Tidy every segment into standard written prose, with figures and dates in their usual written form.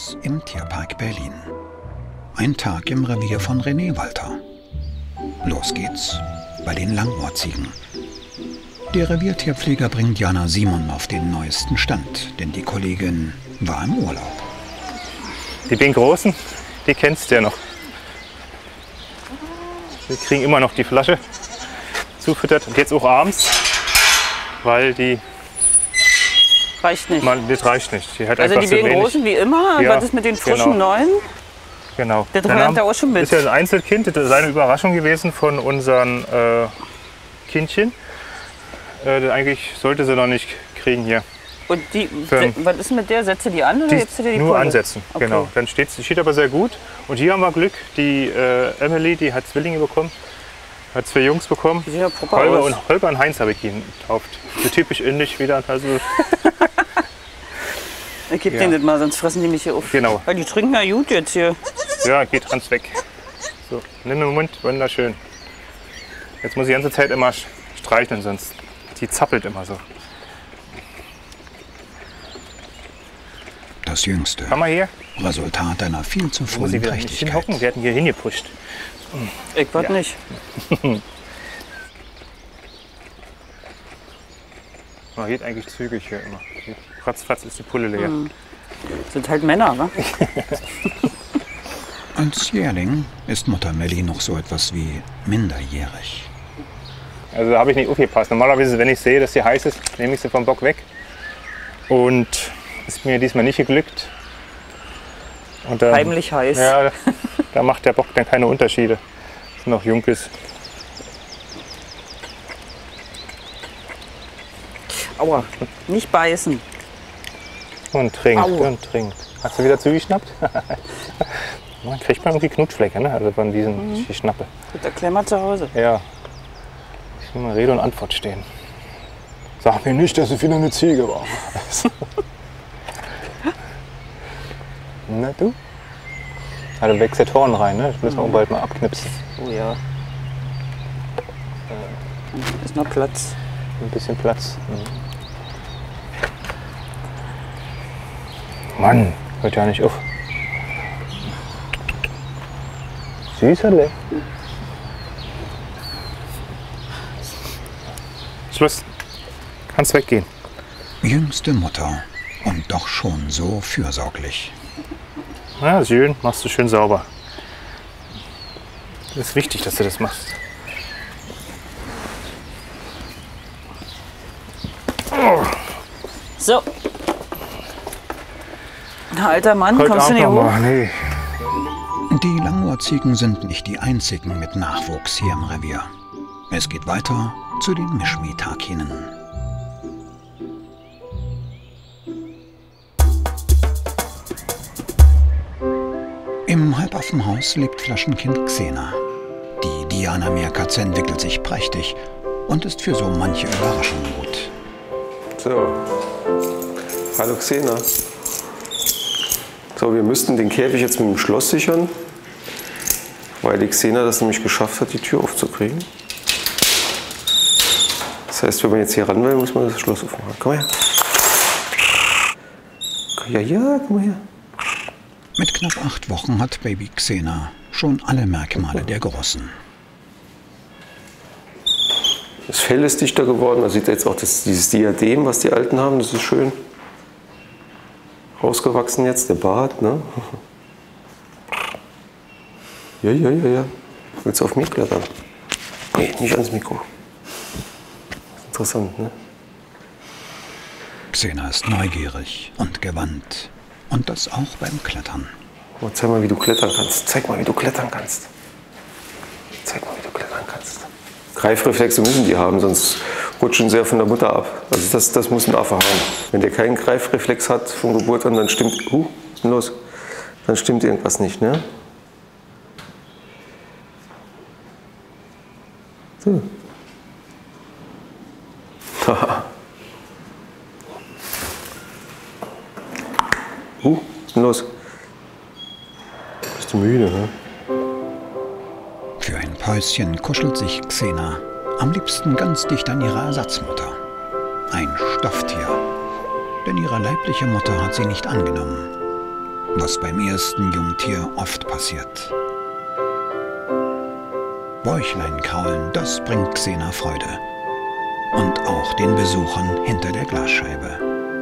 Haus im Tierpark Berlin. Ein Tag im Revier von René Walter. Los geht's bei den Langohrziegen. Der Reviertierpfleger bringt Jana Simon auf den neuesten Stand, denn die Kollegin war im Urlaub. Die den Großen, die kennst du ja noch. Wir kriegen immer noch die Flasche zufüttert und jetzt auch abends, weil die reicht nicht. Das reicht nicht. Die hat also die beiden Großen wie immer, ja, was ist mit den frischen Neuen? Genau. Der rennt da auch schon mit. Das ist ja ein Einzelkind, das ist eine Überraschung gewesen von unseren Kindchen. Eigentlich sollte sie noch nicht kriegen hier. Und die, was ist mit der? Setzt du die an oder hebst du dir die nur Pulle? Ansetzen, okay. Genau. Dann steht aber sehr gut. Und hier haben wir Glück, die Emily, die hat Zwillinge bekommen, hat 2 Jungs bekommen. Ja, Holger und Heinz habe ich ihn getauft. So typisch indisch wieder. Also ich gebe denen das mal, sonst fressen die mich hier auf. Genau. Weil die trinken ja gut jetzt hier. Ja, geht ganz weg. So, nimm den Mund, wunderschön. Jetzt muss ich die ganze Zeit immer streicheln, sonst die zappelt immer so. Das Jüngste. Komm mal hier. Resultat einer viel zu frühen Trächtigkeit. Hinhocken, wir hatten hier hingepusht. Ich wart nicht. Man geht eigentlich zügig hier immer. Ratzfatz ist die Pulle leer. Sind halt Männer, wa? Als Jährling ist Mutter Melli noch so etwas wie minderjährig. Also da habe ich nicht aufgepasst. Normalerweise, wenn ich sehe, dass sie heiß ist, nehme ich sie vom Bock weg. Und ist mir diesmal nicht geglückt. Und dann, heimlich heiß. Ja, da macht der Bock dann keine Unterschiede. Dass noch jung ist. Aua, nicht beißen. Und trinkt, Aua. und trinkt. Hast du wieder zugeschnappt? Man kriegt man irgendwie Knutschflecke, ne? Also von diesen die Schnappe. Mit der Klemmer zu Hause. Ja. Ich will mal Rede und Antwort stehen. Sag mir nicht, dass es wieder eine Ziege war. Na du? Ja, du wächst der Horn rein, ne? Das müssen wir auch bald mal abknipsen. Oh ja. Ist noch Platz. Ein bisschen Platz. Mann, hört ja nicht auf. Süßerle. Schluss. Kannst weggehen. Jüngste Mutter und doch schon so fürsorglich. Ja, schön. Machst du schön sauber. Das ist wichtig, dass du das machst. So. Alter Mann, kommst du nicht hoch? Nee. Die Langohrziegen sind nicht die einzigen mit Nachwuchs hier im Revier. Es geht weiter zu den Mischmitakinen. Im Halbaffenhaus lebt Flaschenkind Xena. Die Diana-Meerkatze entwickelt sich prächtig und ist für so manche Überraschung gut. So, hallo Xena. So, wir müssten den Käfig jetzt mit dem Schloss sichern, weil die Xena das nämlich geschafft hat, die Tür aufzukriegen. Das heißt, wenn man jetzt hier ran will, muss man das Schloss aufmachen. Komm her. Ja, komm mal her. Mit knapp 8 Wochen hat Baby Xena schon alle Merkmale der Großen. Das Fell ist dichter geworden. Man sieht jetzt auch dieses Diadem, was die Alten haben. Das ist schön rausgewachsen jetzt, der Bart. Ne? Ja. Willst du auf mich klettern? Nee, nicht ans Mikro. Interessant, ne? Xena ist neugierig und gewandt. Und das auch beim Klettern. Oh, zeig mal, wie du klettern kannst. Zeig mal, wie du klettern kannst. Zeig mal, wie du klettern kannst. Greifreflexe müssen die haben, sonst rutschen sie ja von der Mutter ab. Also das muss ein Affe haben. Wenn der keinen Greifreflex hat von Geburt an, dann stimmt, was ist denn los? Dann stimmt irgendwas nicht, ne? So. Was ist denn los? Bist du müde, ne? Für ein Päuschen kuschelt sich Xena am liebsten ganz dicht an ihre Ersatzmutter. Ein Stofftier. Denn ihre leibliche Mutter hat sie nicht angenommen. was beim ersten Jungtier oft passiert. Bäuchlein kraulen, das bringt Xena Freude. Und auch den Besuchern hinter der Glasscheibe.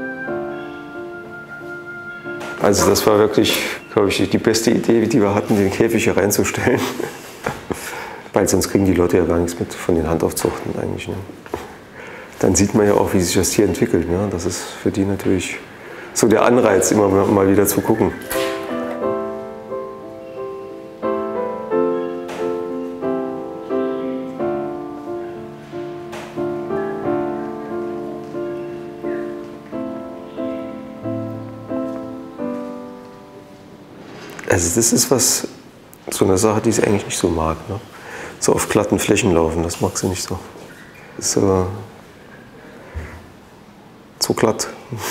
Also das war wirklich, glaube ich, die beste Idee, die wir hatten, den Käfig hier reinzustellen. Weil sonst kriegen die Leute ja gar nichts mit von den Handaufzuchten eigentlich. Ne? Dann sieht man ja auch, wie sich das Tier entwickelt. Ne? Das ist für die natürlich so der Anreiz, immer mal wieder zu gucken. Also das ist so eine Sache, die sie eigentlich nicht so mag. Ne? So auf glatten Flächen laufen, das mag sie nicht so. Das ist zu glatt.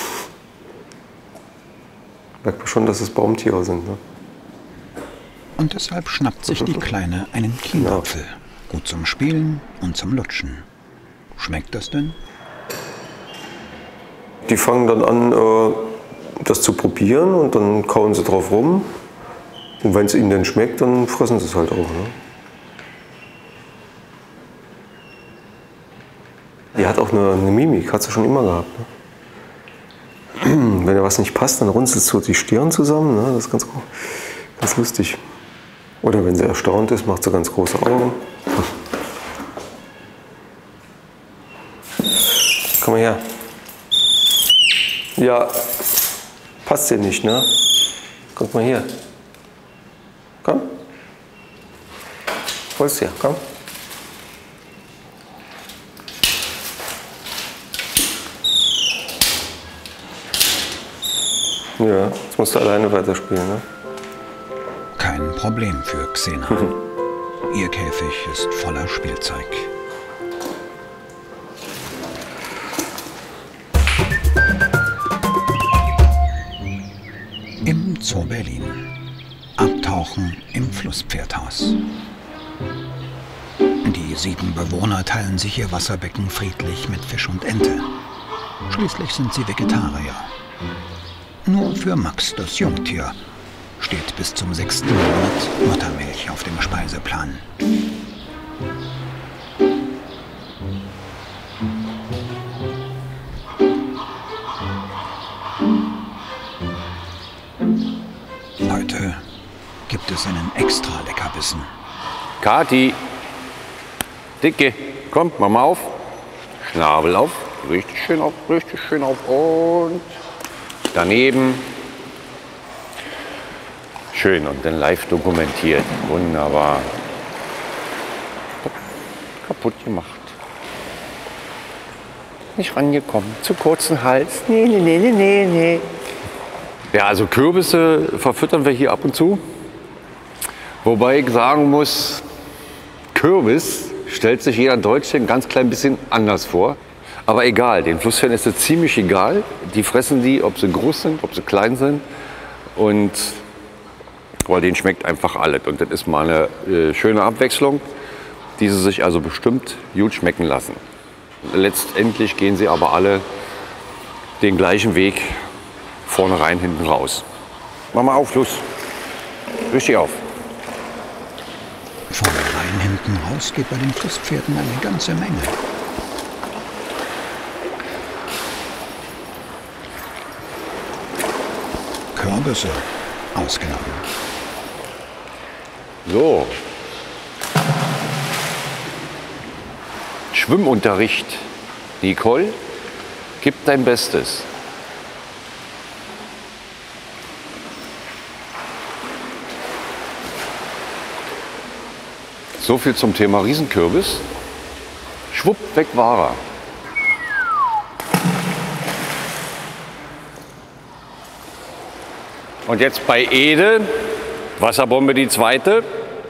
Merkt man schon, dass es Baumtiere sind. Ne? Und deshalb schnappt sich die Kleine einen Kienapfel. Gut zum Spielen und zum Lutschen. Schmeckt das denn? Die fangen dann an, das zu probieren und dann kauen sie drauf rum. Und wenn es ihnen dann schmeckt, dann fressen sie es halt auch. Ne? Die hat auch eine Mimik, hat sie schon immer gehabt. Ne? Wenn ihr was nicht passt, dann runzelt so die Stirn zusammen. Ne? Das ist ganz lustig. Oder wenn sie erstaunt ist, macht sie ganz große Augen. Komm mal her. Ja, passt dir nicht, ne? Guck mal hier. Komm. Hol's her, komm. Ja, jetzt musst du alleine weiterspielen, ne? Kein Problem für Xena. Ihr Käfig ist voller Spielzeug. Im Zoo Berlin. Abtauchen im Flusspferdhaus. Die 7 Bewohner teilen sich ihr Wasserbecken friedlich mit Fisch und Ente. Schließlich sind sie Vegetarier. Nur für Max, das Jungtier, steht bis zum 6. Monat Muttermilch auf dem Speiseplan. Heute gibt es einen extra Leckerbissen. Kathi, Dicke, komm, mach mal auf. Schnabel auf, richtig schön auf und daneben. Schön und dann live dokumentiert. Wunderbar. Kaputt gemacht. Nicht rangekommen. Zu kurzen Hals. Nee. Ja, also Kürbisse verfüttern wir hier ab und zu. Wobei ich sagen muss, Kürbis stellt sich jeder Deutsche ein ganz klein bisschen anders vor. Aber egal, den Flusspferden ist es ziemlich egal. Die fressen die, ob sie groß sind, ob sie klein sind. Und weil denen schmeckt einfach alles. Und das ist mal eine schöne Abwechslung, die sie sich also bestimmt gut schmecken lassen. Letztendlich gehen sie aber alle den gleichen Weg, vorne rein, hinten raus. Mach mal auf, los. Richtig auf. Vorne rein, hinten raus geht bei den Flusspferden eine ganze Menge. Kürbisse ausgenommen. So. Schwimmunterricht. Nicole, gib dein Bestes. So viel zum Thema Riesenkürbis. Schwupp, weg war er. Und jetzt bei Ede, Wasserbombe die zweite.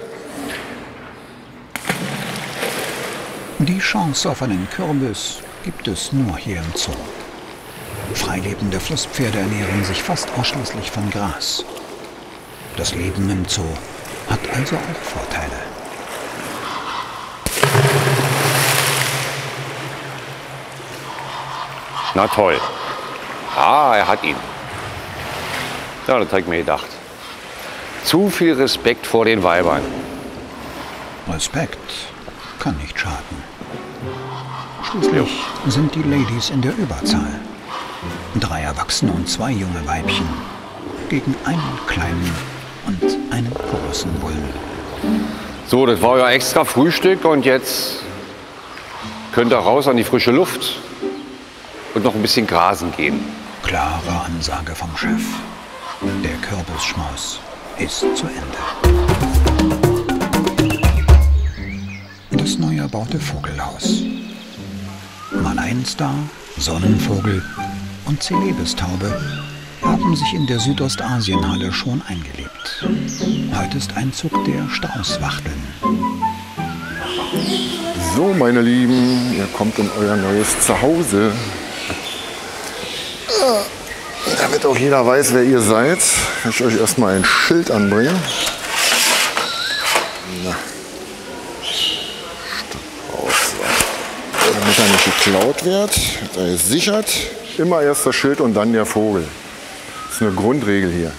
Die Chance auf einen Kürbis gibt es nur hier im Zoo. Freilebende Flusspferde ernähren sich fast ausschließlich von Gras. Das Leben im Zoo hat also auch Vorteile. Na toll. Ah, er hat ihn. Ja, das habe ich mir gedacht. Zu viel Respekt vor den Weibern. Respekt kann nicht schaden. Schließlich sind die Ladies in der Überzahl. 3 Erwachsene und 2 junge Weibchen gegen einen kleinen und einen großen Bullen. So, das war ja extra Frühstück und jetzt könnt ihr raus an die frische Luft und noch ein bisschen grasen gehen. Klare Ansage vom Chef. Der Kürbisschmaus ist zu Ende. Das neu erbaute Vogelhaus. Mal ein Star, Sonnenvogel und Celebistaube haben sich in der Südostasienhalle schon eingelebt. Heute ist Einzug der Straußwachteln. So, meine Lieben, ihr kommt in euer neues Zuhause. Damit auch jeder weiß, wer ihr seid, will ich euch erstmal ein Schild anbringen. Na. Damit er nicht geklaut wird, wird er gesichert. Immer erst das Schild und dann der Vogel. Das ist eine Grundregel hier.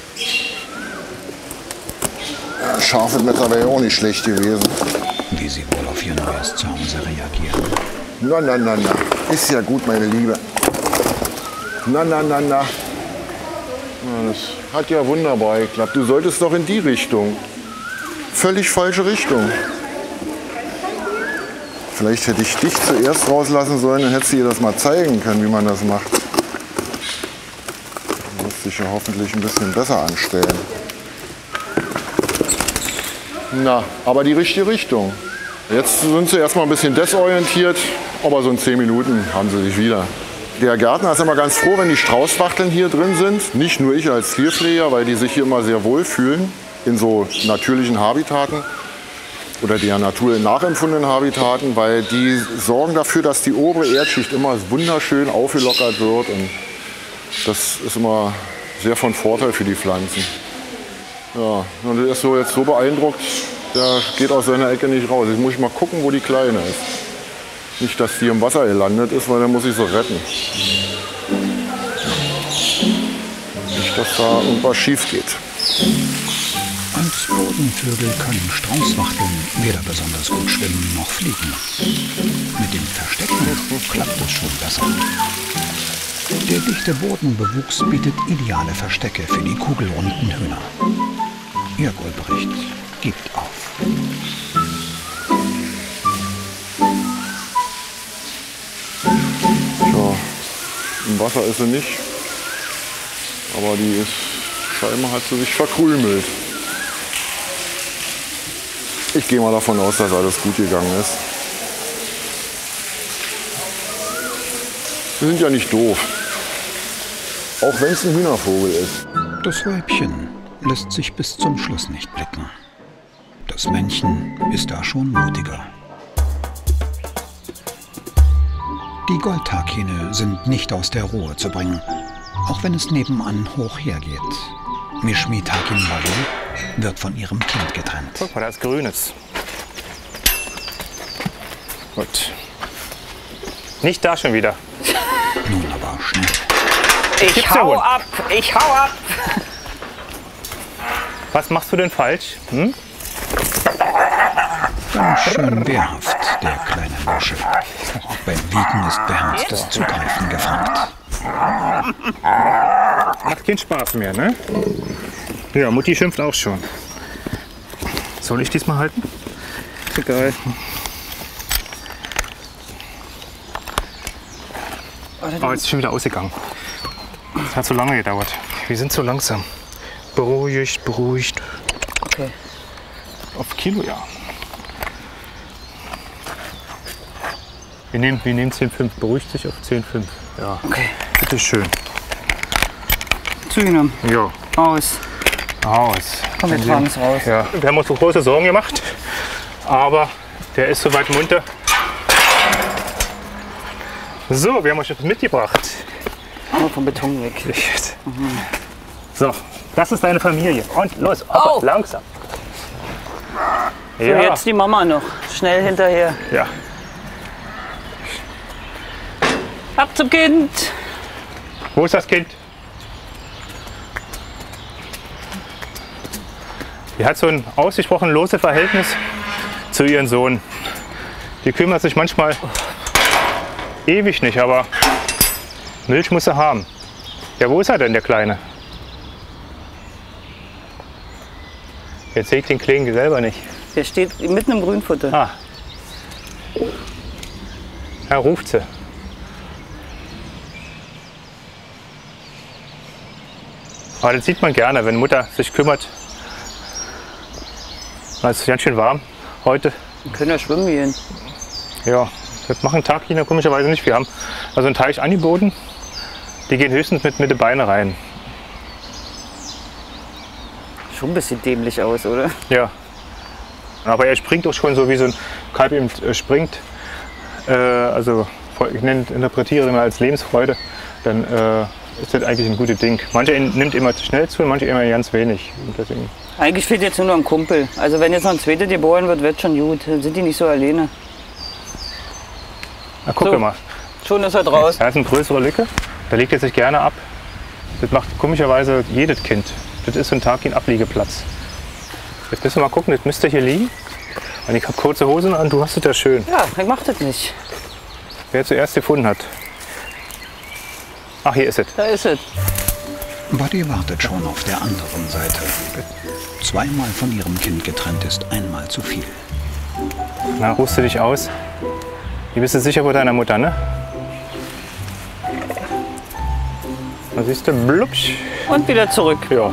Ja, Schafemetter wäre ja auch nicht schlecht gewesen. Wie sie wohl auf ihr neues Zuhause reagieren. Na, na, na, na. Ist ja gut, meine Liebe. Na, na, na, na. Ja, das hat ja wunderbar geklappt. Du solltest doch in die Richtung. Völlig falsche Richtung. Vielleicht hätte ich dich zuerst rauslassen sollen, dann hättest du dir das mal zeigen können, wie man das macht. Du musst dich ja hoffentlich ein bisschen besser anstellen. Na, aber die richtige Richtung. Jetzt sind sie erstmal ein bisschen desorientiert, aber so in 10 Minuten haben sie sich wieder. Der Gärtner ist immer ganz froh, wenn die Straußwachteln hier drin sind. Nicht nur ich als Tierpfleger, weil die sich hier immer sehr wohl fühlen in so natürlichen Habitaten oder der Natur nachempfundenen Habitaten, weil die sorgen dafür, dass die obere Erdschicht immer wunderschön aufgelockert wird. Und das ist immer sehr von Vorteil für die Pflanzen. Ja, und der ist so jetzt so beeindruckt, der geht aus seiner Ecke nicht raus. Jetzt muss ich mal gucken, wo die Kleine ist. Nicht, dass die im Wasser gelandet ist, weil dann muss ich sie retten. Nicht, dass da irgendwas schief geht. Als Bodenvögel können Straußwachteln weder besonders gut schwimmen noch fliegen. Mit dem Verstecken klappt es schon besser. Der dichte Bodenbewuchs bietet ideale Verstecke für die kugelrunden Hühner. Jörg Ulbricht gibt auf. Tja, im Wasser ist sie nicht, aber die ist, scheinbar hat sie sich verkrümelt. Ich gehe mal davon aus, dass alles gut gegangen ist. Wir sind ja nicht doof, auch wenn es ein Hühnervogel ist. Das Weibchen lässt sich bis zum Schluss nicht blicken. Das Männchen ist da schon mutiger. Die Goldhaarkähne sind nicht aus der Ruhe zu bringen, auch wenn es nebenan hoch hergeht. Mishmit Hakim Balu wird von ihrem Kind getrennt. Guck mal, da ist Grünes. Gut. Nicht da schon wieder. Nun aber schnell. Ich hau ab! Ich hau ab! Was machst du denn falsch? Hm? Ganz schön wehrhaft, der kleine Bursche. Beim Wiegen ist beherztes Zugreifen gefragt. Macht keinen Spaß mehr, ne? Ja, Mutti schimpft auch schon. Soll ich diesmal halten? Ist egal. Oh, jetzt ist schon wieder ausgegangen. Das hat so lange gedauert. Wir sind so langsam. Beruhigt, beruhigt. Okay. Auf Kilo, ja. Wir nehmen 10,5. Beruhigt sich auf 10,5. Ja. Okay. Bitte schön. Zugenommen. Ja. Aus. Aus. Komm, wir tragen es raus. Ja. Wir haben uns so große Sorgen gemacht, aber der ist soweit munter. So, wir haben euch etwas mitgebracht. Oh, vom Beton weg. So, das ist deine Familie. Und los, Oh. langsam. So, jetzt die Mama noch. Schnell hinterher. Ja. Ab zum Kind. Wo ist das Kind? Die hat so ein ausgesprochen loses Verhältnis zu ihrem Sohn. Die kümmert sich manchmal ewig nicht, aber Milch muss sie haben. Ja, wo ist er denn, der Kleine? Jetzt sehe ich den Kleinen selber nicht. Der steht mitten im Grünfutter. Ah. Da ruft sie. Aber das sieht man gerne, wenn Mutter sich kümmert. Es ist ganz schön warm heute. Wir können ja schwimmen gehen. Ja, das machen Tagkinder komischerweise nicht. Wir haben also einen Teich angeboten. Die gehen höchstens mit den Beinen rein. Schon ein bisschen dämlich aus, oder? Ja. Aber er springt auch schon so, wie so ein Kalb eben springt. Also ich interpretiere immer als Lebensfreude. Dann ist das eigentlich ein gutes Ding. Manche nimmt immer schnell zu, manche immer ganz wenig. Und deswegen. Eigentlich fehlt jetzt nur noch ein Kumpel. Also wenn jetzt noch ein zweiter geboren wird, wird schon gut. Dann sind die nicht so alleine. Na, guck So. mal. Schon ist er draußen. Da ist eine größere Lücke. Da legt er sich gerne ab. Das macht komischerweise jedes Kind. Das ist so ein Tarkin-Abliegeplatz. Jetzt müssen wir mal gucken, das müsste hier liegen. Und ich habe kurze Hosen an, du hast es ja schön. Ja, ich mach das nicht. Wer zuerst gefunden hat. Ach, hier ist es. Da ist es. Buddy wartet schon auf der anderen Seite. Zweimal von ihrem Kind getrennt ist einmal zu viel. Na, ruhst du dich aus? Du bist du sicher bei deiner Mutter, ne? Da siehst du, blubsch. Und wieder zurück. Ja.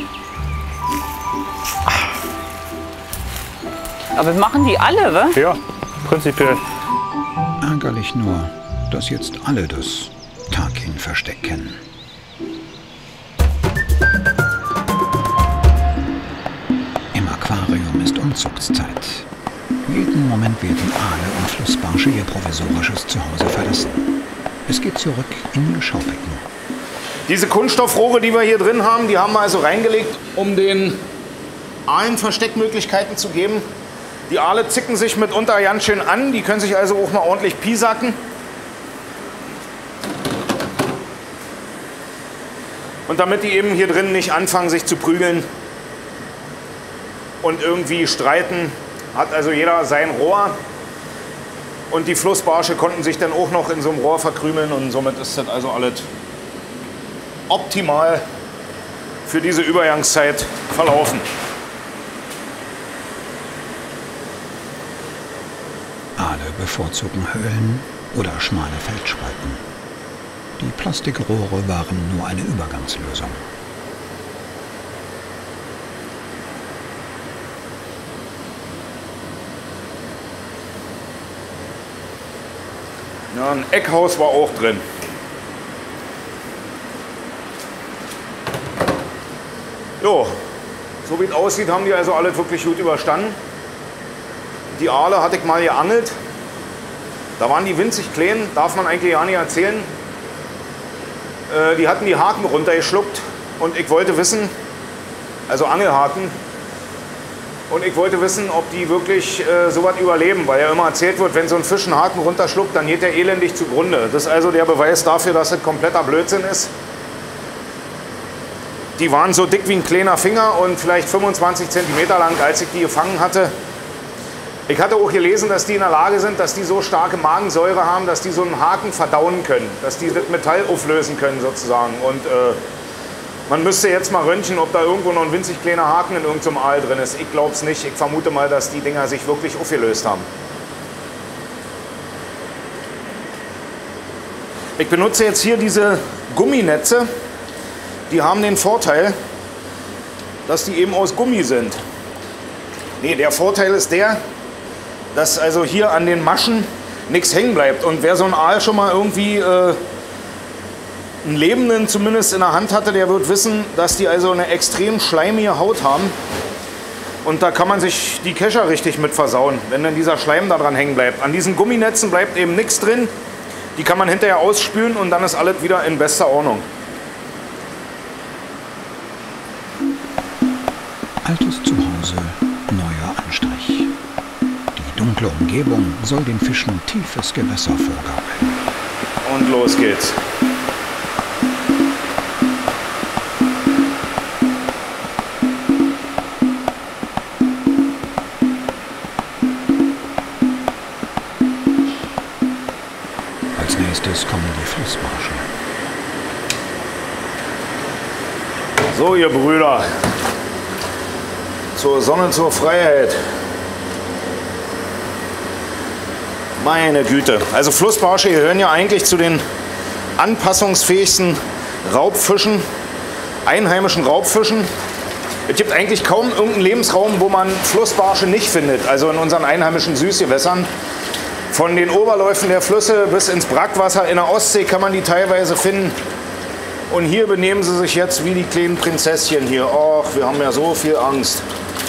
Aber machen die alle, wa? Ja, prinzipiell. Ärgerlich nur, dass jetzt alle das Tarkin-Versteck kennen. Im Aquarium ist Umzugszeit. Jeden Moment werden Aale und Flussbarsche ihr provisorisches Zuhause verlassen. Es geht zurück in ihr Schaubecken. Diese Kunststoffrohre, die wir hier drin haben, die haben wir also reingelegt, um den Aalen Versteckmöglichkeiten zu geben. Die Aale zicken sich mitunter ganz schön an, die können sich also auch mal ordentlich piesacken. Und damit die eben hier drin nicht anfangen, sich zu prügeln und irgendwie streiten, hat also jeder sein Rohr. Und die Flussbarsche konnten sich dann auch noch in so einem Rohr verkrümeln und somit ist das also alles optimal für diese Übergangszeit verlaufen. Aale bevorzugen Höhlen oder schmale Felsspalten. Die Plastikrohre waren nur eine Übergangslösung. Ja, ein Eckhaus war auch drin. Jo, so wie es aussieht, haben die also alles wirklich gut überstanden. Die Aale hatte ich mal geangelt. Da waren die winzig klein, darf man eigentlich gar nicht erzählen. Die hatten die Haken runtergeschluckt und ich wollte wissen, also Angelhaken, und ich wollte wissen, ob die wirklich sowas überleben, weil ja immer erzählt wird, wenn so ein Fisch einen Haken runterschluckt, dann geht der elendig zugrunde. Das ist also der Beweis dafür, dass es kompletter Blödsinn ist. Die waren so dick wie ein kleiner Finger und vielleicht 25 cm lang, als ich die gefangen hatte. Ich hatte auch gelesen, dass die in der Lage sind, dass die so starke Magensäure haben, dass die so einen Haken verdauen können, dass die das Metall auflösen können sozusagen. Und man müsste jetzt mal röntgen, ob da irgendwo noch ein winzig kleiner Haken in irgendeinem Aal drin ist. Ich glaube es nicht. Ich vermute mal, dass die Dinger sich wirklich aufgelöst haben. Ich benutze jetzt hier diese Gumminetze. Die haben den Vorteil, dass die eben aus Gummi sind. Nee, der Vorteil ist der, dass also hier an den Maschen nichts hängen bleibt. Und wer so einen Aal schon mal irgendwie einen Lebenden zumindest in der Hand hatte, der wird wissen, dass die also eine extrem schleimige Haut haben. Und da kann man sich die Kescher richtig mit versauen, wenn dann dieser Schleim da dran hängen bleibt. An diesen Gumminetzen bleibt eben nichts drin. Die kann man hinterher ausspülen und dann ist alles wieder in bester Ordnung. Altes Zuhause, neuer Anstrich. Die dunkle Umgebung soll den Fischen tiefes Gewässer vorgaukeln. Und los geht's. Flussbarsche. So, ihr Brüder. Zur Sonne, zur Freiheit. Meine Güte. Also Flussbarsche gehören ja eigentlich zu den anpassungsfähigsten Raubfischen, einheimischen Raubfischen. Es gibt eigentlich kaum irgendeinen Lebensraum, wo man Flussbarsche nicht findet. Also in unseren einheimischen Süßgewässern. Von den Oberläufen der Flüsse bis ins Brackwasser in der Ostsee kann man die teilweise finden. Und hier benehmen sie sich jetzt wie die kleinen Prinzesschen hier. Och, wir haben ja so viel Angst.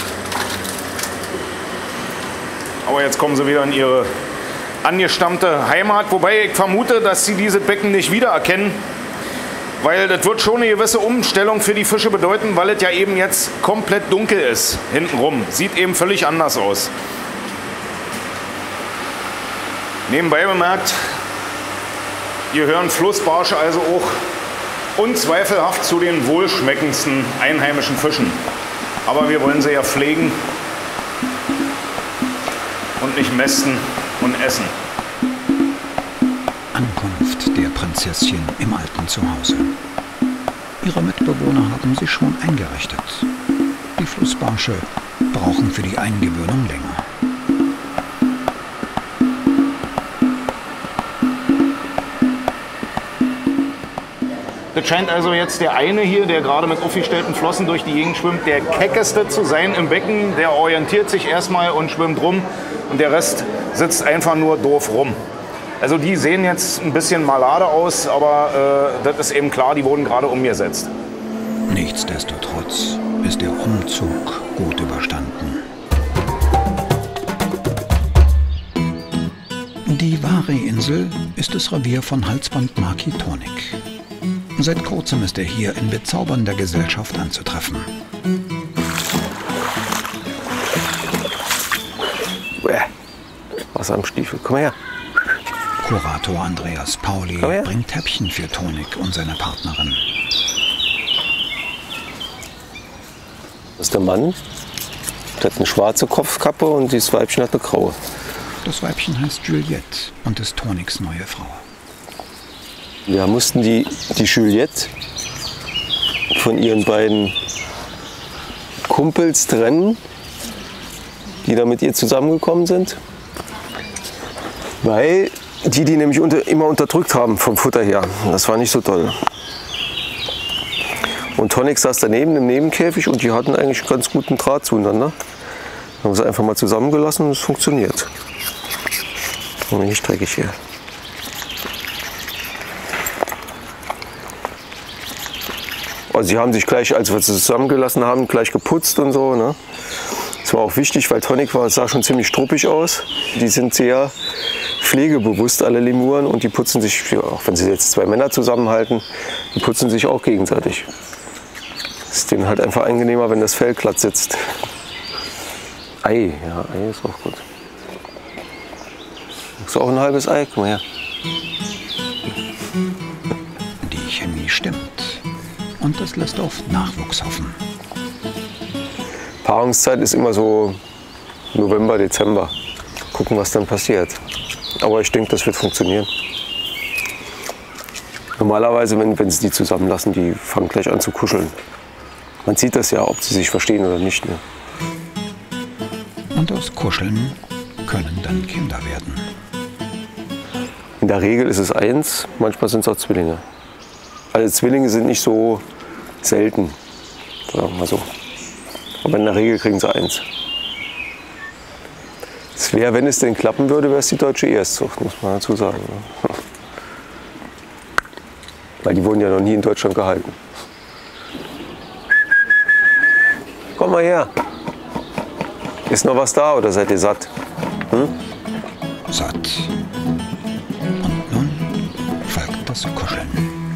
Aber jetzt kommen sie wieder in ihre angestammte Heimat. Wobei ich vermute, dass sie dieses Becken nicht wiedererkennen. Weil das wird schon eine gewisse Umstellung für die Fische bedeuten, weil es ja eben jetzt komplett dunkel ist hintenrum. Sieht eben völlig anders aus. Nebenbei bemerkt, hier gehören Flussbarsche also auch unzweifelhaft zu den wohlschmeckendsten einheimischen Fischen. Aber wir wollen sie ja pflegen und nicht mästen und essen. Ankunft der Prinzesschen im alten Zuhause. Ihre Mitbewohner haben sich schon eingerichtet. Die Flussbarsche brauchen für die Eingewöhnung länger. Das scheint also jetzt der eine hier, der gerade mit aufgestellten Flossen durch die Gegend schwimmt, der keckeste zu sein im Becken. Der orientiert sich erstmal und schwimmt rum und der Rest sitzt einfach nur doof rum. Also die sehen jetzt ein bisschen malade aus, aber das ist eben klar, die wurden gerade umgesetzt. Nichtsdestotrotz ist der Umzug gut überstanden. Die Wahre-Insel ist das Revier von Halsbandmaki Tonik. Seit kurzem ist er hier in bezaubernder Gesellschaft anzutreffen. Was am Stiefel? Komm her. Kurator Andreas Pauli bringt Häppchen für Tonik und seine Partnerin. Das ist der Mann. Der hat eine schwarze Kopfkappe und dieses Weibchen hat eine graue. Das Weibchen heißt Juliette und ist Toniks neue Frau. Wir mussten die Juliette von ihren beiden Kumpels trennen, die da mit ihr zusammengekommen sind, weil die nämlich immer unterdrückt haben vom Futter her. Das war nicht so toll. Und Tonik saß daneben im Nebenkäfig und die hatten eigentlich einen ganz guten Draht zueinander. Haben sie einfach mal zusammengelassen und es funktioniert. Und nicht dreckig hier. Also sie haben sich gleich, als wir sie zusammengelassen haben, gleich geputzt und so. Ne? Das war auch wichtig, weil Tonik sah schon ziemlich struppig aus. Die sind sehr pflegebewusst, alle Lemuren, und die putzen sich, auch wenn sie jetzt zwei Männer zusammenhalten, die putzen sich auch gegenseitig. Es ist denen halt einfach angenehmer, wenn das Fell glatt sitzt. Ei, ja, Ei ist auch gut. Ist auch ein halbes Ei, guck mal her. Die Chemie stimmt und das lässt auf Nachwuchs hoffen. Paarungszeit ist immer so November, Dezember. Gucken, was dann passiert. Aber ich denke, das wird funktionieren. Normalerweise, wenn sie die zusammenlassen, die fangen gleich an zu kuscheln. Man sieht das ja, ob sie sich verstehen oder nicht. Ne? Und aus Kuscheln können dann Kinder werden. In der Regel ist es eins, manchmal sind es auch Zwillinge. Also Zwillinge sind nicht so selten, sagen wir mal so. Aber in der Regel kriegen sie eins. Es wäre, wenn es denn klappen würde, wäre es die deutsche Erstzucht, muss man dazu sagen. Ne? Weil die wurden ja noch nie in Deutschland gehalten. Komm mal her. Ist noch was da oder seid ihr satt? Hm? Satt. Und nun folgt das Kuscheln.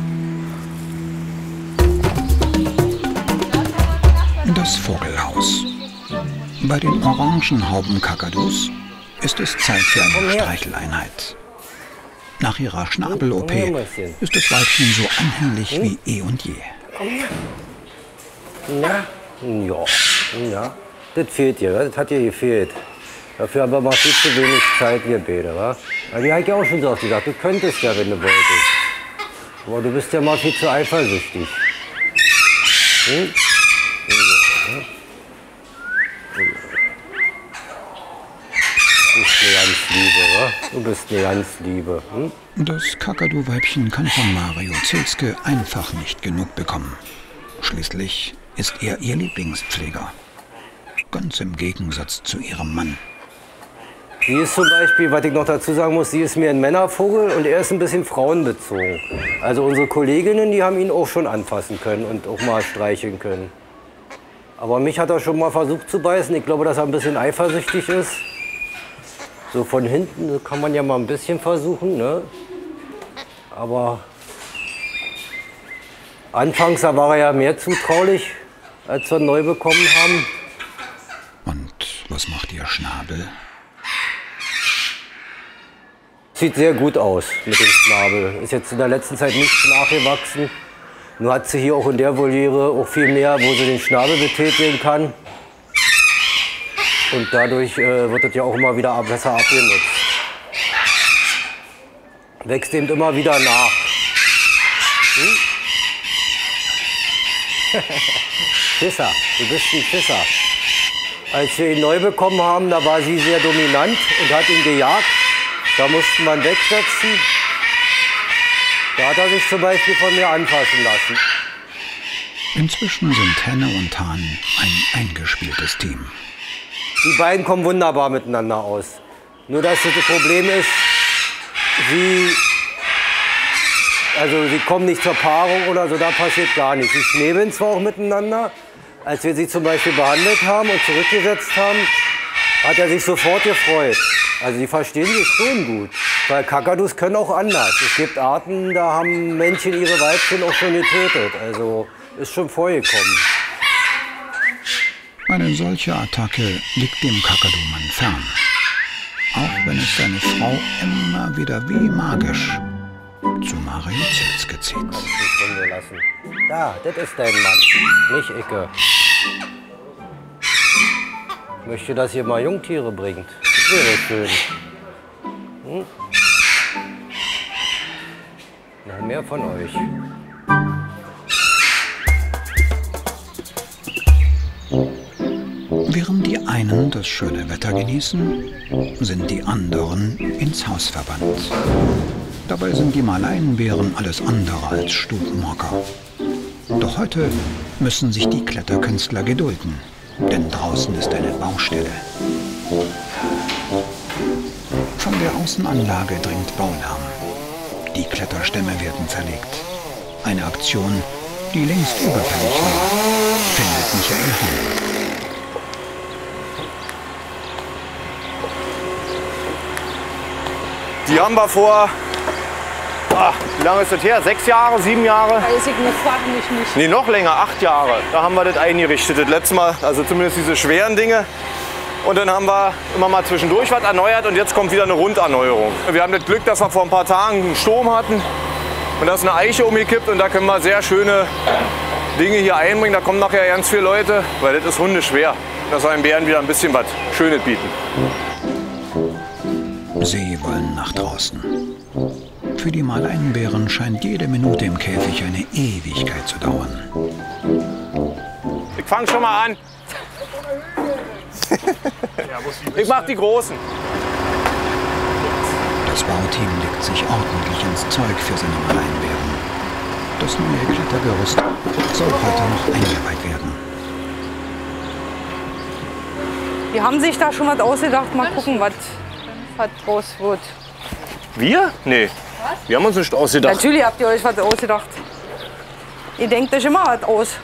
Das Vogelhaus. Bei den Orangenhaubenkakadus ist es Zeit für eine Streicheleinheit. Nach ihrer Schnabel-OP ist das Weibchen so anhänglich wie eh und je. Komm her. Na? Ja. Das fehlt dir, das hat dir gefehlt. Dafür haben wir viel zu wenig Zeit, wir beide, wa? Aber die hat ja auch schon so gesagt, du könntest ja, wenn du wolltest. Aber du bist ja mal viel zu eifersüchtig. Hm? Du bist eine ganz Liebe, wa? Du bist eine ganz Liebe. Hm? Das Kakadu-Weibchen kann von Mario Zilske einfach nicht genug bekommen. Schließlich ist er ihr Lieblingspfleger. Ganz im Gegensatz zu ihrem Mann. Sie ist zum Beispiel, was ich noch dazu sagen muss, sie ist mehr ein Männervogel und er ist ein bisschen frauenbezogen. Also unsere Kolleginnen, die haben ihn auch schon anfassen können und auch mal streicheln können. Aber mich hat er schon mal versucht zu beißen. Ich glaube, dass er ein bisschen eifersüchtig ist. So von hinten kann man ja mal ein bisschen versuchen, ne? Aber anfangs da war er ja mehr zutraulich, als wir ihn neu bekommen haben. Und was macht ihr Schnabel? Sieht sehr gut aus mit dem Schnabel. Ist jetzt in der letzten Zeit nicht nachgewachsen. Nur hat sie hier auch in der Voliere auch viel mehr, wo sie den Schnabel betätigen kann. Und dadurch wird das ja auch immer wieder besser abgenutzt. Wächst eben immer wieder nach. Hm? Fisser, du bist ein Fisser. Als wir ihn neu bekommen haben, da war sie sehr dominant und hat ihn gejagt. Da mussten wir ihn wegsetzen. Da hat er sich zum Beispiel von mir anfassen lassen. Inzwischen sind Henne und Hahn ein eingespieltes Team. Die beiden kommen wunderbar miteinander aus. Nur dass das Problem ist, sie kommen nicht zur Paarung oder so, da passiert gar nichts. Sie schnäbeln zwar auch miteinander. Als wir sie zum Beispiel behandelt haben und zurückgesetzt haben, hat er sich sofort gefreut. Also die verstehen sich schon gut. Weil Kakadus können auch anders. Es gibt Arten, da haben Männchen ihre Weibchen auch schon getötet. Also ist schon vorgekommen. Eine solche Attacke liegt dem Kakadu-Mann fern. Auch wenn es seine Frau immer wieder wie magisch zu Mario Zilske zieht. Kannst du von mir lassen. Da, das ist dein Mann, nicht Icke. Ich möchte, dass ihr mal Jungtiere bringt. Das wäre schön. Hm? Noch mehr von euch. Während die einen das schöne Wetter genießen, sind die anderen ins Haus verbannt. Dabei sind die Maleinbären alles andere als Stubenhocker. Doch heute müssen sich die Kletterkünstler gedulden, denn draußen ist eine Baustelle. Von der Außenanlage dringt Baulärm. Die Kletterstämme werden verlegt. Eine Aktion, die längst überfällig war, findet Michael Hahn. Die haben wir vor, wie lange ist das her? 6 Jahre, 7 Jahre? Weiß ich nicht, frag mich nicht. Nee, noch länger, 8 Jahre. Da haben wir das eingerichtet. Das letzte Mal, also zumindest diese schweren Dinge. Und dann haben wir immer mal zwischendurch was erneuert und jetzt kommt wieder eine Runderneuerung. Wir haben das Glück, dass wir vor ein paar Tagen einen Sturm hatten und da ist eine Eiche umgekippt und da können wir sehr schöne Dinge hier einbringen. Da kommen nachher ganz viele Leute, weil das ist hundeschwer. Dass wir den Bären wieder ein bisschen was Schönes bieten. Sie wollen nach draußen. Für die Maleinbären scheint jede Minute im Käfig eine Ewigkeit zu dauern. Ich fange schon mal an. Ich mach die Großen. Das Bauteam legt sich ordentlich ins Zeug für seine Maleinbären. Das neue Klettergerüst soll heute noch eingeweiht werden. Die haben sich da schon was ausgedacht. Mal gucken, was draus wird. Wir? Nee. Wir haben uns nicht ausgedacht. Natürlich habt ihr euch was ausgedacht. Ihr denkt euch immer was aus.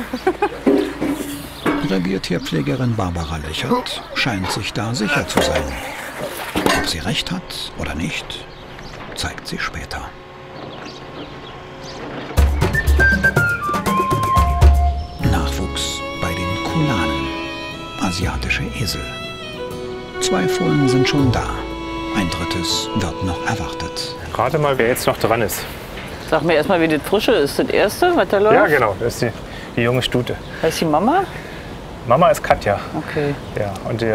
Reviertierpflegerin Barbara Lechert scheint sich da sicher zu sein. Ob sie recht hat oder nicht, zeigt sie später. Nachwuchs bei den Kulanen, asiatische Esel. 2 Fohlen sind schon da. Ein drittes wird noch erwartet. Rate mal, wer jetzt noch dran ist. Sag mir erstmal, wie das Frische ist. Das erste, was da läuft? Ja, genau. Das ist die junge Stute. Heißt die Mama? Mama ist Katja. Okay. Ja, und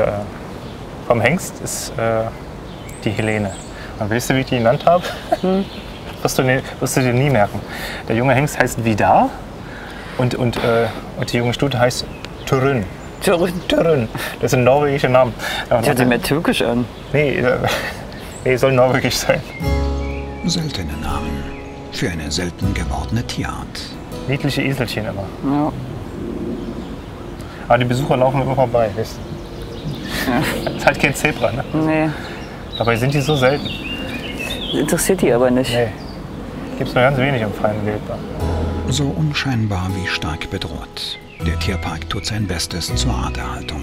vom Hengst ist die Helene. Und weißt du, wie ich die genannt habe? wirst du dir nie merken. Der junge Hengst heißt Vidar und die junge Stute heißt Törün. Törün. Das sind norwegische Namen. Die hört sich mehr türkisch an. Nee, soll norwegisch sein. Seltene Namen für eine selten gewordene Tierart. Niedliche Eselchen immer. Ja. Aber die Besucher laufen immer vorbei. Das ist halt kein Zebra, ne? Nee. Dabei sind die so selten. Das interessiert die aber nicht. Nee. Gibt's nur ganz wenig im freien Wild. So unscheinbar wie stark bedroht. Der Tierpark tut sein Bestes zur Arterhaltung.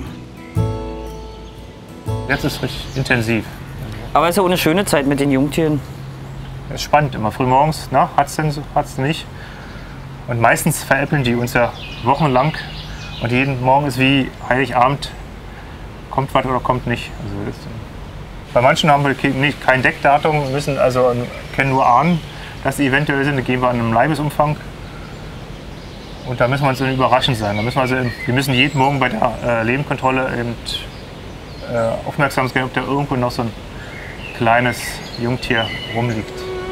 Jetzt ist es richtig intensiv. Aber es ist ja auch eine schöne Zeit mit den Jungtieren. Es ist spannend, immer früh morgens, na, hat's nicht. Und meistens veräppeln die uns ja wochenlang. Und jeden Morgen ist wie Heiligabend, kommt was oder kommt nicht. Also bei manchen haben wir kein Deckdatum, kennen nur ahnen, dass die eventuell sind. Da gehen wir an einem Leibesumfang. Und da müssen wir uns dann überraschend sein. Wir müssen jeden Morgen bei der Lebenkontrolle eben, aufmerksam sein, ob da irgendwo noch so ein kleines Jungtier rumliegt.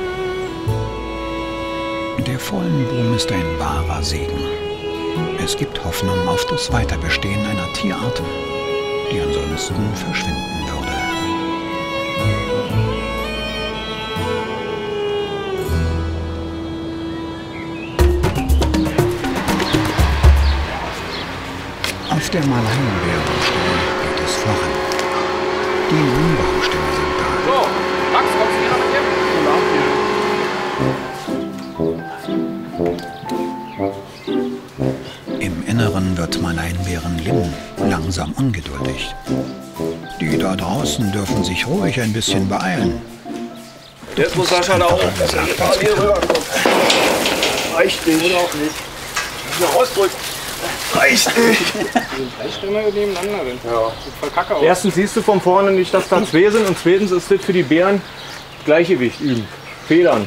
Der Vollenboom ist ein wahrer Segen. Es gibt Hoffnung auf das Weiterbestehen einer Tierart, die ansonsten verschwinden würde. Auf der Malayenbärenstelle geht es voran. Die Jungbaumstämme sind da. So, Max, kommst du hier noch mit dir? Im Inneren wird Malayenbären Lim langsam ungeduldig. Die da draußen dürfen sich ruhig ein bisschen beeilen. Jetzt muss Sascha da auch hier rüberkommen. Reicht nicht. Oder auch nicht. Hier rausdrücken. Reicht nicht. Drei Stämme nebeneinander sind. Ja. Voll Kacke aus. Erstens siehst du von vorne nicht, dass da zwei sind und zweitens ist das für die Bären Gleichgewicht üben. Federn.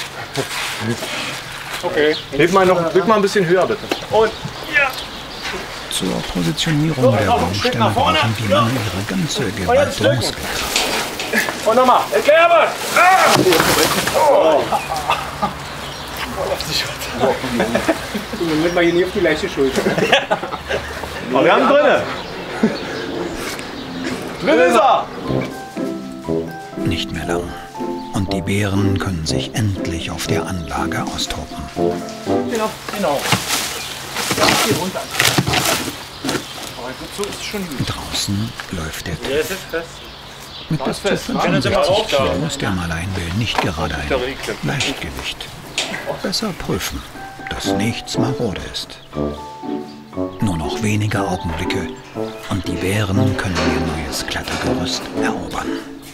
Okay. Heb mal ein bisschen höher bitte. Und ja. Zur Positionierung der Baumstämme brauchen die Männer ihre ganze geballte Muskelkraft. Und nochmal. Erklär was. Moment mal hier nie auf die leichte Schulter. Aber wir haben drinne. Drin ist er. Nicht mehr lang. Und die Bären können sich endlich auf der Anlage austoben. Genau. Ja, hier runter. Aber so ist es schon gut. Draußen läuft der Der ist jetzt fest. mit bis zu 65 Kilo ist der Malayenbär nicht gerade ein Leichtgewicht. Besser prüfen, dass nichts marode ist. Nur noch wenige Augenblicke und die Bären können ihr neues Klettergerüst erobern.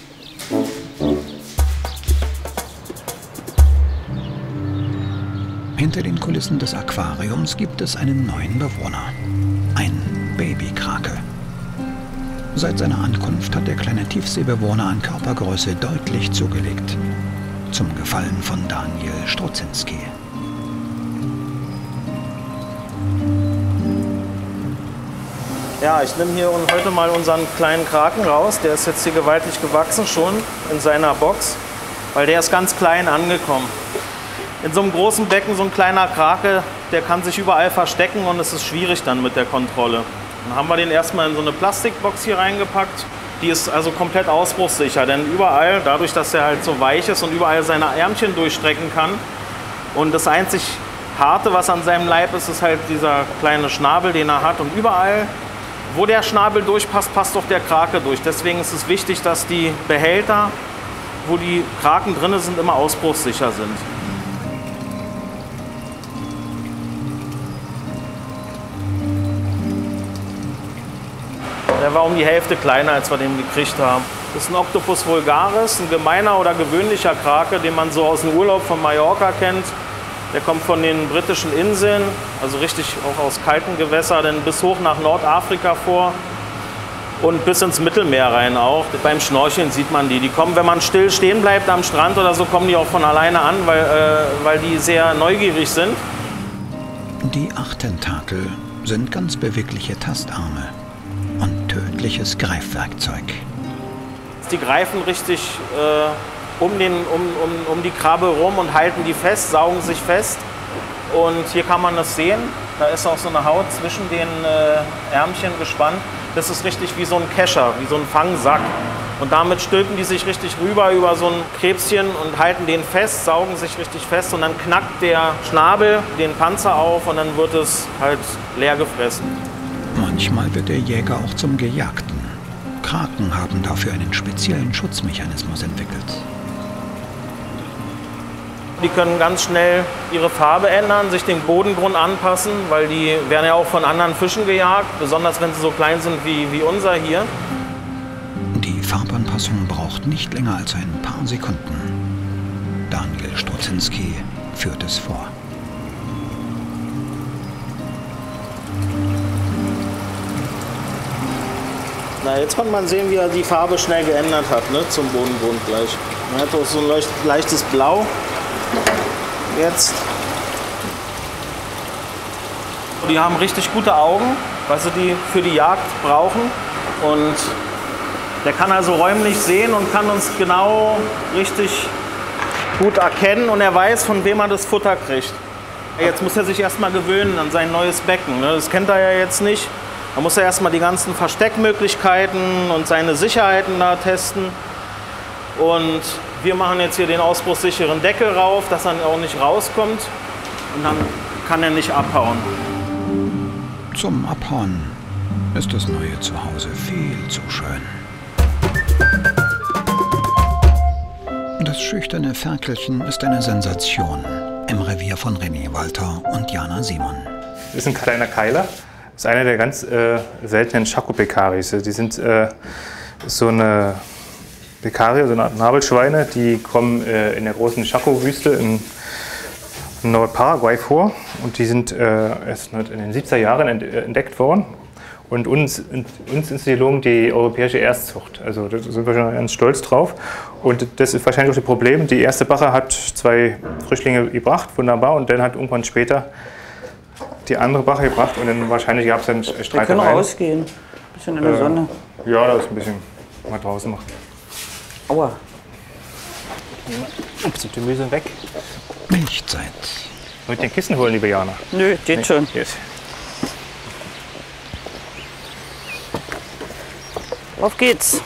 Hinter den Kulissen des Aquariums gibt es einen neuen Bewohner. Ein Babykrake. Seit seiner Ankunft hat der kleine Tiefseebewohner an Körpergröße deutlich zugelegt. Zum Gefallen von Daniel Strudzinski. Ja, ich nehme hier heute mal unseren kleinen Kraken raus. Der ist jetzt hier gewaltig gewachsen schon in seiner Box, weil der ist ganz klein angekommen. In so einem großen Becken, so ein kleiner Krake, der kann sich überall verstecken und es ist schwierig dann mit der Kontrolle. Dann haben wir den erstmal in so eine Plastikbox hier reingepackt. Die ist also komplett ausbruchssicher, denn überall, dadurch, dass er halt so weich ist und überall seine Ärmchen durchstrecken kann. Und das einzig Harte, was an seinem Leib ist, ist halt dieser kleine Schnabel, den er hat. Und überall, wo der Schnabel durchpasst, passt auch der Krake durch. Deswegen ist es wichtig, dass die Behälter, wo die Kraken drin sind, immer ausbruchssicher sind. Der war um die Hälfte kleiner, als wir den gekriegt haben. Das ist ein Octopus vulgaris, ein gemeiner oder gewöhnlicher Krake, den man so aus dem Urlaub von Mallorca kennt. Der kommt von den britischen Inseln, also richtig auch aus kalten Gewässern, denn bis hoch nach Nordafrika vor und bis ins Mittelmeer rein auch. Beim Schnorcheln sieht man die. Die kommen, wenn man still stehen bleibt am Strand oder so, kommen die auch von alleine an, weil die sehr neugierig sind. Die 8 Tentakel sind ganz bewegliche Tastarme und tödliches Greifwerkzeug. Die greifen richtig um die Krabbe rum und halten die fest, saugen sich fest. Und hier kann man das sehen. Da ist auch so eine Haut zwischen den Ärmchen gespannt. Das ist richtig wie so ein Kescher, wie so ein Fangsack. Und damit stülpen die sich richtig rüber über so ein Krebschen und halten den fest, saugen sich richtig fest. Und dann knackt der Schnabel den Panzer auf und dann wird es halt leer gefressen. Manchmal wird der Jäger auch zum Gejagten. Kraken haben dafür einen speziellen Schutzmechanismus entwickelt. Die können ganz schnell ihre Farbe ändern, sich dem Bodengrund anpassen, weil die werden ja auch von anderen Fischen gejagt, besonders wenn sie so klein sind wie unser hier. Die Farbanpassung braucht nicht länger als ein paar Sekunden. Daniel Strozinski führt es vor. Na, jetzt kann man sehen, wie er die Farbe schnell geändert hat, ne, zum Bodengrund gleich. Man hat auch so ein leichtes Blau. Jetzt. Die haben richtig gute Augen, weil sie die für die Jagd brauchen. Und der kann also räumlich sehen und kann uns genau richtig gut erkennen. Und er weiß, von wem er das Futter kriegt. Jetzt muss er sich erstmal gewöhnen an sein neues Becken. Ne? Das kennt er ja jetzt nicht. Da muss er erstmal die ganzen Versteckmöglichkeiten und seine Sicherheiten da testen. Und wir machen jetzt hier den ausbruchssicheren Deckel rauf, dass er auch nicht rauskommt. Und dann kann er nicht abhauen. Zum Abhauen ist das neue Zuhause viel zu schön. Das schüchterne Ferkelchen ist eine Sensation im Revier von René Walter und Jana Simon. Das ist ein kleiner Keiler. Das ist einer der ganz seltenen Schakopekaris. Die sind so eine Pekarie, so eine Art Nabelschweine, die kommen in der großen Chaco-Wüste in Nordparaguay vor. Und die sind erst in den 70er Jahren entdeckt worden. Und uns ist gelungen die europäische Erstzucht. Also da sind wir schon ganz stolz drauf. Und das ist wahrscheinlich auch das Problem. Die erste Bache hat 2 Frischlinge gebracht, wunderbar. Und dann hat irgendwann später die andere Bache gebracht. Und dann wahrscheinlich gab es dann Streitereien. Wir können rausgehen, ein bisschen in der Sonne. Ja, da ist ein bisschen mal draußen machen. Aua. Ups, die Gemüse sind weg. Milchzeit. Mit den Kissen holen, liebe Jana? Nö, geht schon. Yes. Auf geht's.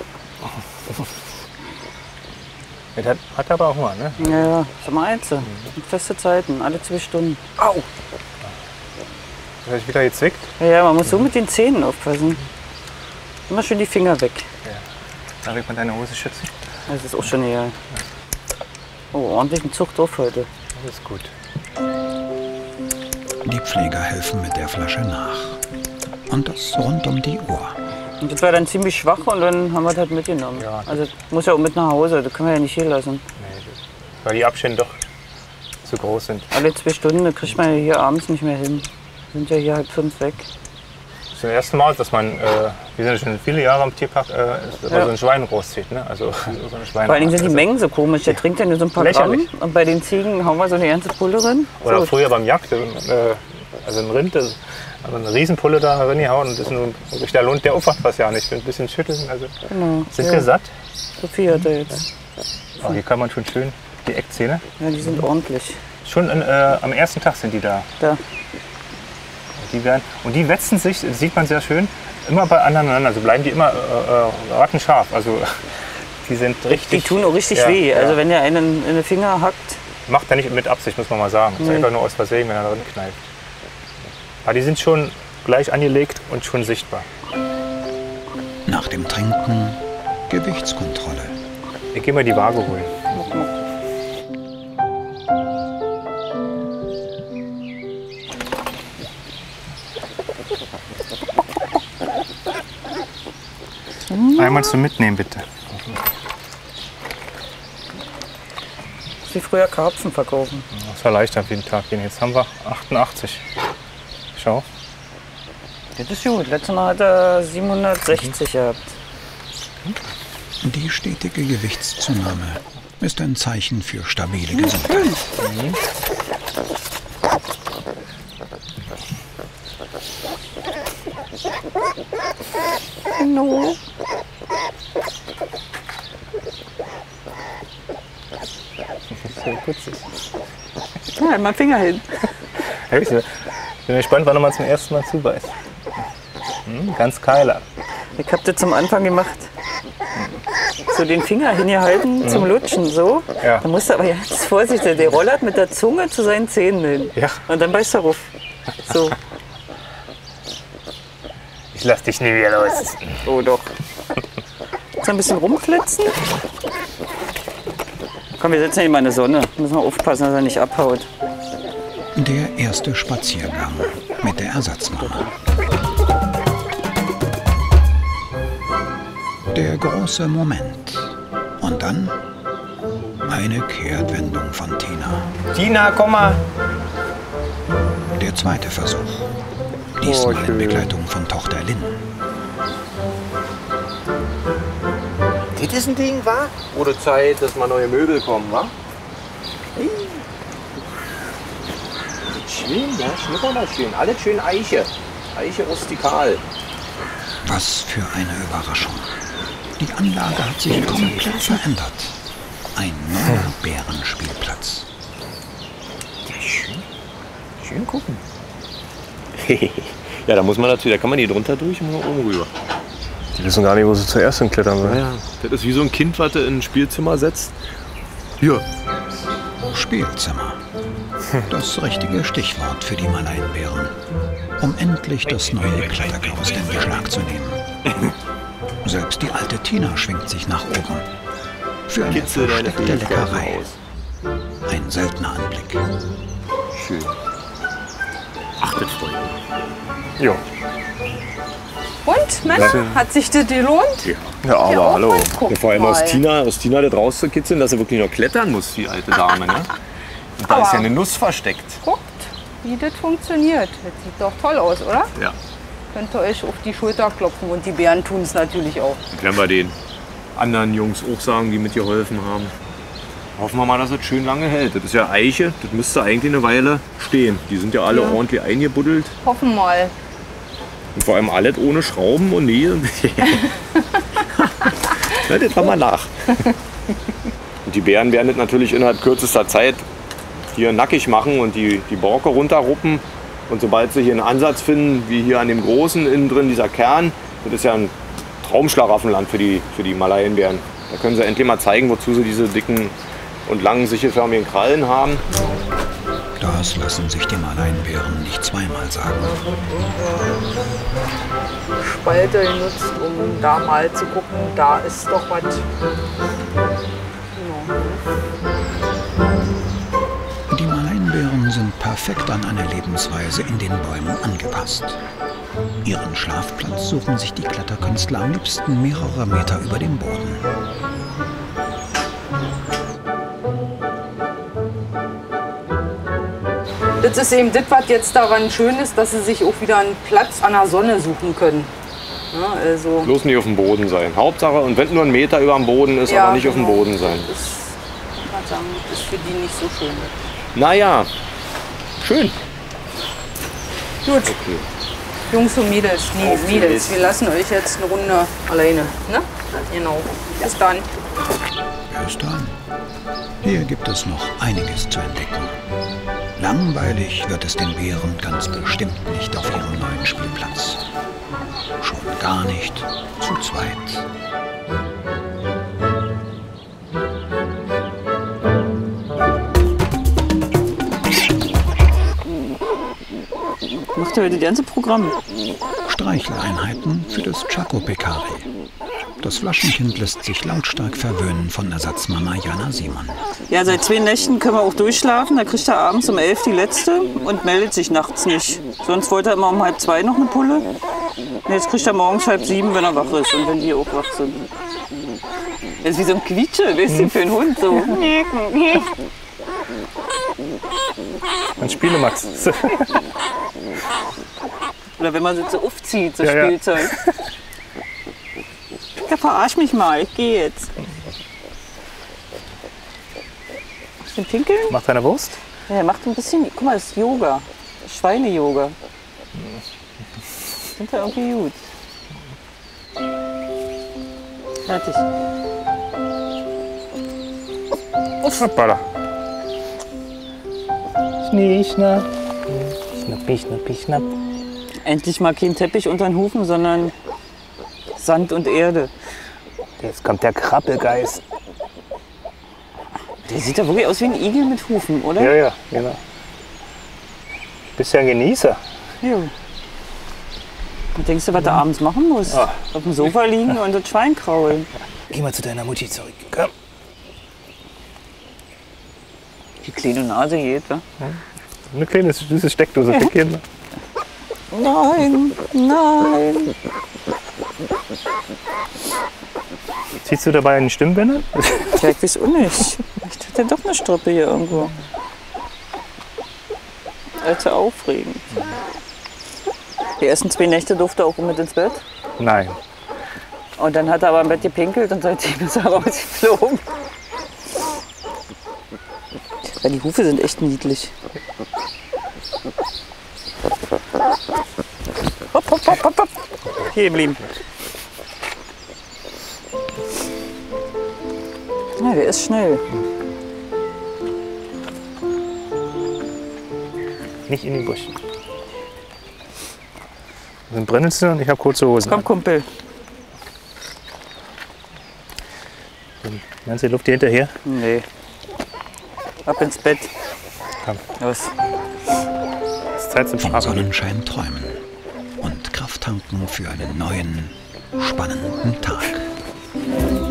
Der hat aber auch Hunger, ne? Ja, sag mal eins. Feste Zeiten, alle 2 Stunden. Au! Hat sich wieder gezwickt? Ja, man muss so mit den Zähnen aufpassen. Immer schön die Finger weg. Ja. Darf ich mal deine Hose schützen? Das ist auch schon egal. Oh, ordentlichen Zucht auf heute. Das ist gut. Die Pfleger helfen mit der Flasche nach. Und das rund um die Uhr. Und das war dann ziemlich schwach und dann haben wir das halt mitgenommen. Ja, also muss ja auch mit nach Hause, das können wir ja nicht hier lassen. Nee, weil die Abstände doch zu groß sind. Alle 2 Stunden, das kriegt man ja hier abends nicht mehr hin. Wir sind ja hier 4:30 weg. Das ist das erste Mal, dass man, wir sind schon viele Jahre am Tierpark, so ein Schwein großzieht. Ne? Also, so ein Schwein. Vor allen Dingen sind die Mengen so komisch. Der trinkt ja nur so ein paar Gramm und bei den Ziegen hauen wir so eine ganze Pulle rein. Oder so. Früher beim Jagd, also ein Rind, also eine Riesenpulle da reingehauen und das ist nur, da lohnt der Aufwand was ja nicht. Ein bisschen schütteln, also genau. Sind wir satt? So viel hat er jetzt. Oh, hier kann man schon schön die Eckzähne. Ja, die sind ordentlich. Schon am ersten Tag sind die da. Da. Und die wetzen sich, das sieht man sehr schön, immer aneinander. Also bleiben die immer rattenscharf. Also die sind richtig. Die tun auch richtig weh. Also wenn der einen in den Finger hackt. Macht er nicht mit Absicht, muss man mal sagen. Das ist einfach nur aus Versehen, wenn er drin kneift. Aber die sind schon gleich angelegt und schon sichtbar. Nach dem Trinken Gewichtskontrolle. Ich gehe mal die Waage holen. Einmal zum Mitnehmen, bitte. Wie früher Karpfen verkaufen. Das war leichter auf jeden Tag. Jetzt haben wir 88. Schau. Das ist gut. Letztes Mal hat er 760 gehabt. Die stetige Gewichtszunahme ist ein Zeichen für stabile Gesundheit. No. Ja, mal Finger hin. Ich bin gespannt, wann er mal zum ersten Mal zubeißt. Ganz keiler. Ich hab das zum Anfang gemacht. So den Finger hingehalten zum Lutschen, so. Ja. Da musst du aber jetzt vorsichtig, der rollert mit der Zunge zu seinen Zähnen hin. Ja. Und dann beißt er rauf. So. Ich lass dich nie wieder los. Oh doch. Jetzt ein bisschen rumflitzen. Komm, wir setzen ihn mal in die Sonne. Müssen wir aufpassen, dass er nicht abhaut. Der erste Spaziergang mit der Ersatzmama. Der große Moment. Und dann eine Kehrtwendung von Tina. Tina, komm mal. Der zweite Versuch. Diesmal in Begleitung von Tochter Lynn. Das ist ein Ding, wa? Wurde Zeit, dass mal neue Möbel kommen, wa? Hey. Schön, ja, schnuppern mal schön. Alles schön Eiche. Eiche rustikal. Was für eine Überraschung. Die Anlage hat sich komplett verändert. Ein neuer Bärenspielplatz. Ja, schön. Schön gucken. Ja, da muss man natürlich, da kann man hier drunter durch und oben rüber. Die wissen gar nicht, wo sie zuerst hinklettern sollen. Ja, das ist wie so ein Kind, was du in ein Spielzimmer setzt. Hier. Spielzimmer. Das richtige Stichwort für die Maleinbären. Um endlich das neue Klettergerüst in Beschlag zu nehmen. Selbst die alte Tina schwingt sich nach oben. Für eine versteckte Leckerei. Ein seltener Anblick. Schön. Ach, das freut mich. Jo. Und, Männer, hat sich das gelohnt? Ja, aber Ja, hallo. guck Ja, vor allem mal. aus Tina das rauszukitzeln, dass sie wirklich noch klettern muss, die alte Dame. Ne? Und da ist ja eine Nuss versteckt. Guckt, wie das funktioniert. Das sieht doch toll aus, oder? Ja. Könnt ihr euch auf die Schulter klopfen und die Bären tun es natürlich auch. Dann können wir den anderen Jungs auch sagen, die mitgeholfen haben. Hoffen wir mal, dass es schön lange hält. Das ist ja Eiche, das müsste eigentlich eine Weile stehen. Die sind ja alle ordentlich eingebuddelt. Hoffen mal. Und vor allem alles ohne Schrauben und Nägel. Ja, das machen wir nach. Und die Bären werden das natürlich innerhalb kürzester Zeit hier nackig machen und die Borke runterruppen. Und sobald sie hier einen Ansatz finden, wie hier an dem Großen innen drin, dieser Kern, das ist ja ein Traumschlaraffenland für die Malaienbären. Da können sie endlich mal zeigen, wozu sie diese dicken und langen, sichelförmigen Krallen haben. Das lassen sich die Maleinbären nicht zweimal sagen. Spalte genutzt, um da mal zu gucken, da ist doch was. Die Maleinbären sind perfekt an eine Lebensweise in den Bäumen angepasst. Ihren Schlafplatz suchen sich die Kletterkünstler am liebsten mehrere Meter über dem Boden. Das ist eben das, was jetzt daran schön ist, dass sie sich auch wieder einen Platz an der Sonne suchen können. Ja, also Bloß nicht auf dem Boden sein. Hauptsache, und wenn nur ein Meter über dem Boden ist, Ja, aber nicht auf dem genau. Boden sein. das, kann man sagen, das ist für die nicht so schön. Naja, schön. Gut, Jungs und Mädels, nee, Mädels, wir lassen euch jetzt eine Runde alleine. Ne? Genau. Bis dann. Bis dann. Hier gibt es noch einiges zu entdecken. Langweilig wird es den Bären ganz bestimmt nicht auf ihrem neuen Spielplatz. Schon gar nicht zu zweit. Macht ihr heute das ganze Programm? Streicheleinheiten für das Chaco Pecari. Das Flaschenkind lässt sich lautstark verwöhnen von Ersatzmama Jana Simon. Ja, seit 2 Nächten können wir auch durchschlafen. Da kriegt er abends um 11 die letzte und meldet sich nachts nicht. Sonst wollte er immer um 1:30 noch eine Pulle. Und jetzt kriegt er morgens 6:30, wenn er wach ist und wenn wir auch wach sind. Das ist wie so ein Quietsche, weißt du, für einen Hund so. Ein Spielemax. Oder wenn man so aufzieht, so Ja, ja. Spielzeug. Ja, verarsch mich mal, ich gehe jetzt. Bisschen pinkeln? Macht deine Wurst? Ja, er macht ein bisschen, guck mal, das ist Yoga. Schweine-Yoga. Sind ja irgendwie gut. Fertig. Hoppala. Schnie, schnapp. Schnappi, schnappi, schnapp. Endlich mal kein Teppich unter den Hufen, sondern Sand und Erde. Jetzt kommt der Krabbelgeist. Der sieht ja wirklich aus wie ein Igel mit Hufen, oder? Ja, ja, genau. Du bist ja ein Genießer. Ja. Und denkst du, was du abends machen musst? Ah. Auf dem Sofa liegen und das Schwein kraulen. Geh mal zu deiner Mutti zurück. Komm. Die kleine Nase geht, wa? Eine kleine süße Steckdose für Kinder. Nein, nein. Ziehst du dabei an die Stimmbänder? Ja, ich weiß auch nicht. Ich hatte doch eine Strippe hier irgendwo. Also aufregend. Die ersten 2 Nächte durfte er auch mit ins Bett. Nein. Und dann hat er aber im Bett gepinkelt und seitdem ist er rausgeflogen. Ja, die Hufe sind echt niedlich. Hopp, hopp, hopp, hopp, hopp. Hier geblieben. Ja, der ist schnell. Nicht in den Busch. Wir sind Brennnesseln und ich habe kurze Hosen. Komm, Kumpel. Meinst du, die Luft hier hinterher? Nee. Ab ins Bett. Komm. Los. Es ist Zeit zum Vom Schlafen. Sonnenschein träumen und Kraft tanken für einen neuen, spannenden Tag.